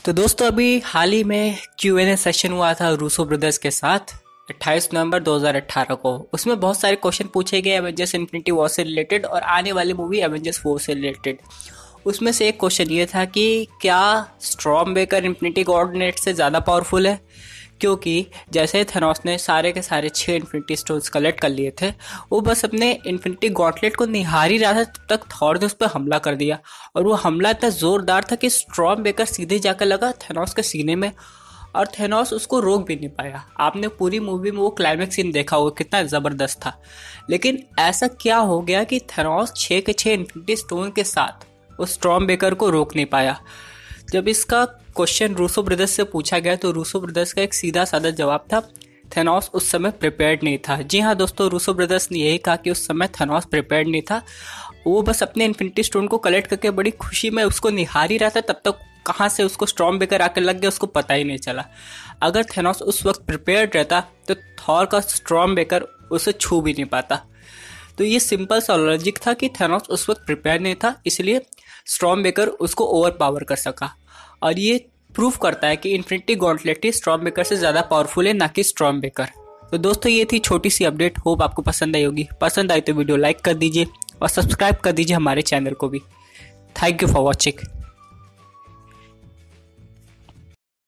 तो दोस्तों अभी हाल ही में Q&A सेशन हुआ था रूसो ब्रदर्स के साथ 28 नवंबर 2018 को। उसमें बहुत सारे क्वेश्चन पूछे गए एवेंजर्स इन्फिनिटी वॉर से रिलेटेड और आने वाली मूवी एवेंजर्स वॉर से रिलेटेड। उसमें से एक क्वेश्चन ये था कि क्या स्टॉर्म बेकर इन्फिनिटी गॉर्डिनेट से ज़्यादा पावरफुल है, क्योंकि जैसे थेनोस ने सारे के सारे 6 इन्फिनिटी स्टोन्स कलेक्ट कर लिए थे, वो बस अपने इन्फिनिटी गॉन्टलेट को निहार ही रहा था, तब तक थॉर ने उस पर हमला कर दिया। और वो हमला इतना जोरदार था कि स्टॉर्म बेकर सीधे जाकर लगा थेनोस के सीने में और थेनोस उसको रोक भी नहीं पाया। आपने पूरी मूवी में वो क्लाइमेक्स सीन देखा होगा, कितना ज़बरदस्त था। लेकिन ऐसा क्या हो गया कि थेनोस 6 के 6 इन्फिनिटी स्टोन के साथ उस स्टॉर्म बेकर को रोक नहीं पाया। जब इसका क्वेश्चन रूसो ब्रदर्स से पूछा गया तो रूसो ब्रदर्स का एक सीधा साधा जवाब था, थेनोस उस समय प्रिपेयर्ड नहीं था। जी हाँ दोस्तों, रूसो ब्रदर्स ने यही कहा कि उस समय थेनोस प्रिपेयर्ड नहीं था। वो बस अपने इन्फिनिटी स्टोन को कलेक्ट करके बड़ी खुशी में उसको निहार ही रहा था, तब तक कहाँ से उसको स्टॉर्म बेकर आकर लग गया उसको पता ही नहीं चला। अगर थेनोस उस वक्त प्रिपेयर्ड रहता तो थॉर का स्टॉर्म बेकर उसे छू भी नहीं पाता। तो ये सिंपल सा लॉजिक था कि थेनोस उस वक्त प्रिपेयर नहीं था, इसलिए स्टॉर्म बेकर उसको ओवर पावर कर सका। और ये प्रूव करता है कि इन्फिनिटी गॉन्टलेट ही स्टॉर्म बेकर से ज़्यादा पावरफुल है, ना कि स्टॉर्म बेकर। तो दोस्तों ये थी छोटी सी अपडेट, होप आपको पसंद आई होगी। पसंद आई तो वीडियो लाइक कर दीजिए और सब्सक्राइब कर दीजिए हमारे चैनल को भी। Thank you for watching.